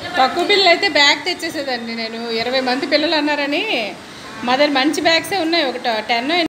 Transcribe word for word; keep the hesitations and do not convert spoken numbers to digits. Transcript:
తక్కువ పిల్లలు అయితే బ్యాగ్ తెచ్చేసేదండి నేను. ఇరవై మంది పిల్లలు అన్నారని మా దగ్గర మంచి బ్యాగ్సే ఉన్నాయి. ఒక టెన్